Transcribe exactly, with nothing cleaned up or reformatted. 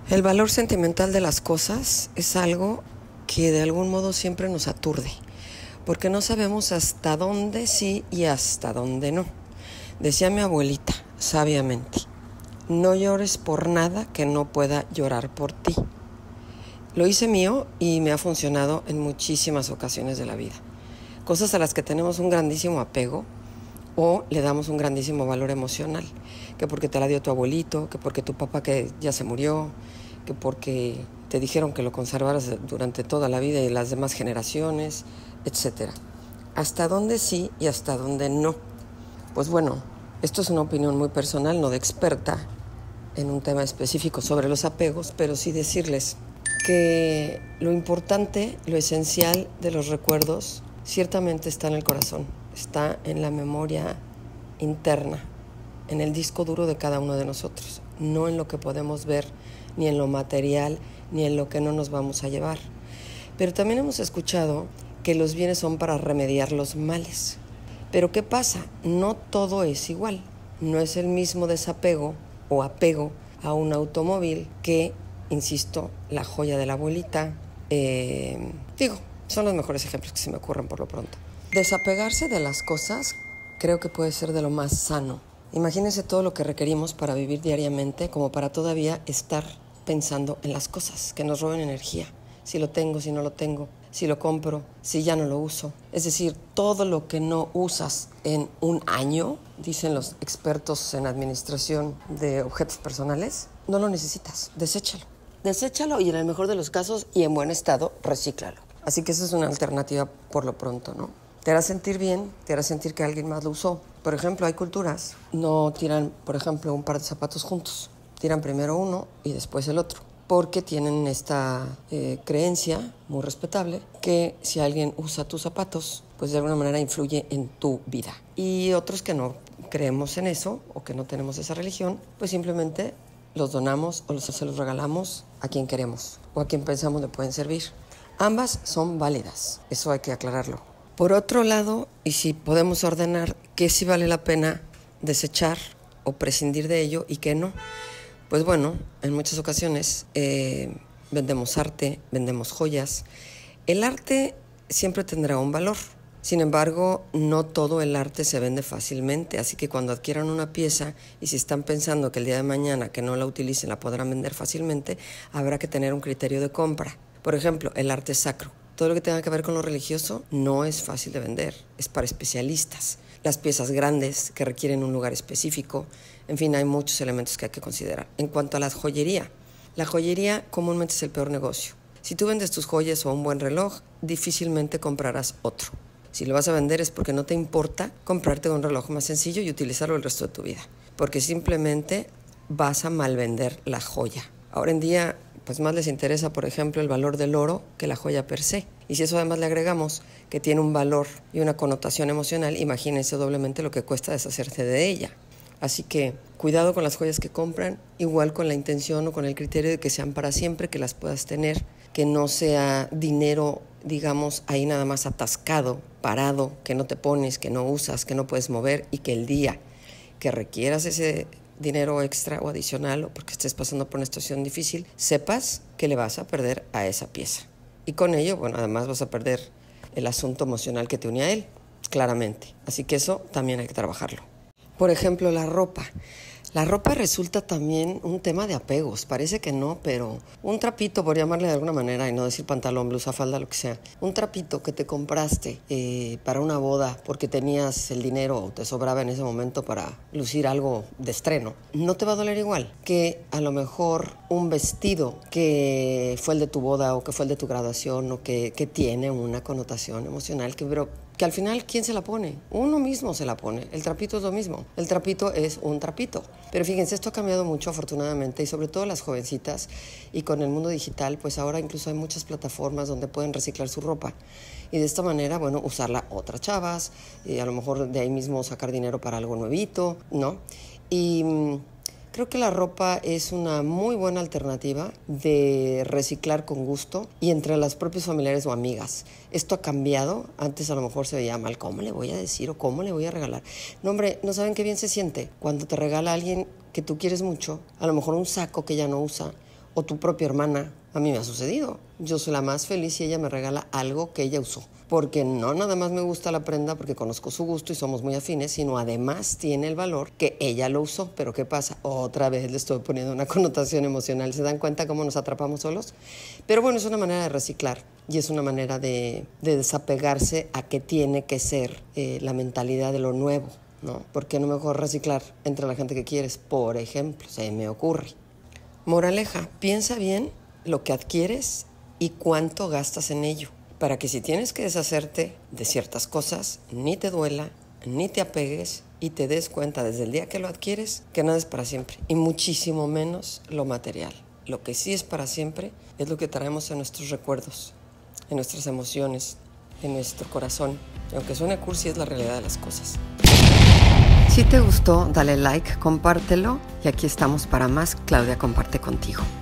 El valor sentimental de las cosas es algo que de algún modo siempre nos aturde, porque no sabemos hasta dónde sí y hasta dónde no. Decía mi abuelita, sabiamente, no llores por nada que no pueda llorar por ti. Lo hice mío y me ha funcionado en muchísimas ocasiones de la vida. Cosas a las que tenemos un grandísimo apego o le damos un grandísimo valor emocional, que porque te la dio tu abuelito, que porque tu papá que ya se murió, que porque te dijeron que lo conservaras durante toda la vida y las demás generaciones, etcétera. ¿Hasta dónde sí y hasta dónde no? Pues bueno, esto es una opinión muy personal, no de experta en un tema específico sobre los apegos, pero sí decirles que lo importante, lo esencial de los recuerdos, ciertamente está en el corazón, está en la memoria interna, en el disco duro de cada uno de nosotros, no en lo que podemos ver, ni en lo material, ni en lo que no nos vamos a llevar. Pero también hemos escuchado que los bienes son para remediar los males. Pero ¿qué pasa? No todo es igual. No es el mismo desapego o apego a un automóvil que, insisto, la joya de la abuelita. Eh, digo, son los mejores ejemplos que se me ocurren por lo pronto. Desapegarse de las cosas creo que puede ser de lo más sano. Imagínense todo lo que requerimos para vivir diariamente como para todavía estar pensando en las cosas que nos roben energía. Si lo tengo, si no lo tengo, si lo compro, si ya no lo uso. Es decir, todo lo que no usas en un año, dicen los expertos en administración de objetos personales, no lo necesitas, deséchalo. Deséchalo y en el mejor de los casos y en buen estado, recíclalo. Así que esa es una alternativa por lo pronto, ¿no? Te hará sentir bien, te hará sentir que alguien más lo usó. Por ejemplo, hay culturas, no tiran, por ejemplo, un par de zapatos juntos. Tiran primero uno y después el otro, porque tienen esta eh, creencia muy respetable que si alguien usa tus zapatos, pues de alguna manera influye en tu vida. Y otros que no creemos en eso o que no tenemos esa religión, pues simplemente los donamos o los, se los regalamos a quien queremos o a quien pensamos le pueden servir. Ambas son válidas, eso hay que aclararlo. Por otro lado, y si podemos ordenar qué sí vale la pena desechar o prescindir de ello y qué no, pues bueno, en muchas ocasiones eh, vendemos arte, vendemos joyas. El arte siempre tendrá un valor. Sin embargo, no todo el arte se vende fácilmente, así que cuando adquieran una pieza y si están pensando que el día de mañana que no la utilicen la podrán vender fácilmente, habrá que tener un criterio de compra. Por ejemplo, el arte sacro. Todo lo que tenga que ver con lo religioso no es fácil de vender, es para especialistas. Las piezas grandes que requieren un lugar específico, en fin, hay muchos elementos que hay que considerar. En cuanto a la joyería, la joyería comúnmente es el peor negocio. Si tú vendes tus joyas o un buen reloj, difícilmente comprarás otro. Si lo vas a vender es porque no te importa comprarte un reloj más sencillo y utilizarlo el resto de tu vida, porque simplemente vas a malvender la joya. Ahora en día, pues más les interesa, por ejemplo, el valor del oro que la joya per se. Y si eso además le agregamos que tiene un valor y una connotación emocional, imagínense doblemente lo que cuesta deshacerse de ella. Así que cuidado con las joyas que compran, igual con la intención o con el criterio de que sean para siempre, que las puedas tener, que no sea dinero, digamos, ahí nada más atascado, parado, que no te pones, que no usas, que no puedes mover y que el día que requieras ese dinero extra o adicional o porque estés pasando por una situación difícil, sepas que le vas a perder a esa pieza. Y con ello, bueno, además vas a perder el asunto emocional que te unía a él, claramente. Así que eso también hay que trabajarlo. Por ejemplo, la ropa. La ropa resulta también un tema de apegos, parece que no, pero un trapito, por llamarle de alguna manera, y no decir pantalón, blusa, falda, lo que sea, un trapito que te compraste eh, para una boda porque tenías el dinero o te sobraba en ese momento para lucir algo de estreno, no te va a doler igual que a lo mejor un vestido que fue el de tu boda o que fue el de tu graduación o que, que tiene una connotación emocional que, pero, que al final, ¿quién se la pone? Uno mismo se la pone. El trapito es lo mismo. El trapito es un trapito. Pero fíjense, esto ha cambiado mucho afortunadamente y sobre todo las jovencitas y con el mundo digital, pues ahora incluso hay muchas plataformas donde pueden reciclar su ropa y de esta manera, bueno, usarla otras chavas y a lo mejor de ahí mismo sacar dinero para algo nuevito, ¿no? Y mmm, creo que la ropa es una muy buena alternativa de reciclar con gusto y entre las propios familiares o amigas. Esto ha cambiado. Antes a lo mejor se veía mal. ¿Cómo le voy a decir o cómo le voy a regalar? No, hombre, no saben qué bien se siente cuando te regala a alguien que tú quieres mucho, a lo mejor un saco que ya no usa O tu propia hermana. A mí me ha sucedido. Yo soy la más feliz si ella me regala algo que ella usó. Porque no nada más me gusta la prenda porque conozco su gusto y somos muy afines, sino además tiene el valor que ella lo usó. Pero ¿qué pasa? Otra vez le estoy poniendo una connotación emocional. ¿Se dan cuenta cómo nos atrapamos solos? Pero bueno, es una manera de reciclar y es una manera de, de desapegarse a que tiene que ser eh, la mentalidad de lo nuevo, ¿no? ¿Por qué no mejor reciclar entre la gente que quieres? Por ejemplo, se me ocurre. Moraleja, piensa bien lo que adquieres y cuánto gastas en ello, para que si tienes que deshacerte de ciertas cosas, ni te duela, ni te apegues y te des cuenta desde el día que lo adquieres que nada es para siempre, y muchísimo menos lo material. Lo que sí es para siempre es lo que traemos en nuestros recuerdos, en nuestras emociones, en nuestro corazón. Y aunque suene cursi, es la realidad de las cosas. Si te gustó, dale like, compártelo y aquí estamos para más. Claudia comparte contigo.